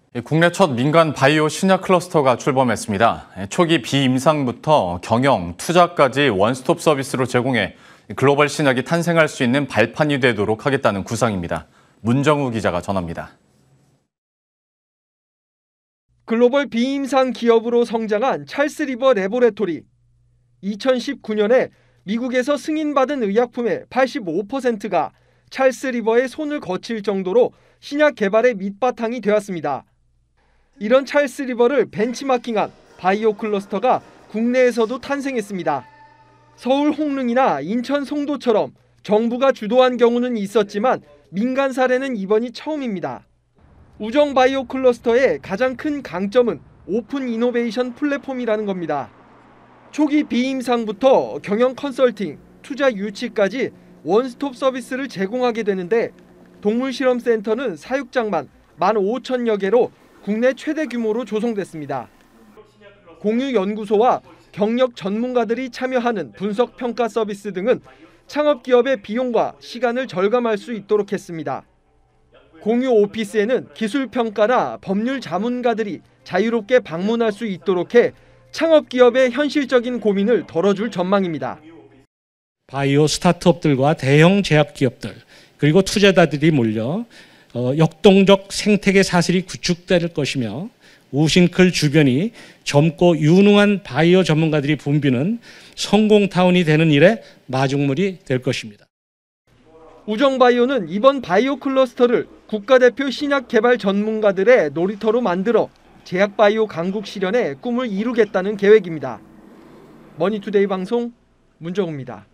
국내 첫 민간 바이오 신약 클러스터가 출범했습니다. 초기 비임상부터 경영, 투자까지 원스톱 서비스로 제공해 글로벌 신약이 탄생할 수 있는 발판이 되도록 하겠다는 구상입니다. 문정우 기자가 전합니다. 글로벌 비임상 기업으로 성장한 찰스 리버 레보레토리. 2019년에 미국에서 승인받은 의약품의 85%가 찰스 리버의 손을 거칠 정도로 신약 개발의 밑바탕이 되었습니다. 이런 찰스 리버를 벤치마킹한 바이오 클러스터가 국내에서도 탄생했습니다. 서울 홍릉이나 인천 송도처럼 정부가 주도한 경우는 있었지만 민간 사례는 이번이 처음입니다. 우정 바이오 클러스터의 가장 큰 강점은 오픈 이노베이션 플랫폼이라는 겁니다. 초기 비임상부터 경영 컨설팅, 투자 유치까지 원스톱 서비스를 제공하게 되는데 동물실험센터는 사육장만 15,000여 개로 국내 최대 규모로 조성됐습니다. 공유연구소와 경력 전문가들이 참여하는 분석평가 서비스 등은 창업기업의 비용과 시간을 절감할 수 있도록 했습니다. 공유 오피스에는 기술평가나 법률 자문가들이 자유롭게 방문할 수 있도록 해 창업기업의 현실적인 고민을 덜어줄 전망입니다. 바이오 스타트업들과 대형 제약기업들 그리고 투자자들이 몰려 역동적 생태계 사슬이 구축될 것이며 우싱클 주변이 젊고 유능한 바이오 전문가들이 붐비는 성공타운이 되는 일에 마중물이 될 것입니다. 우정바이오는 이번 바이오 클러스터를 국가대표 신약 개발 전문가들의 놀이터로 만들어 제약바이오 강국 실현의 꿈을 이루겠다는 계획입니다. 머니투데이 방송 문정우입니다.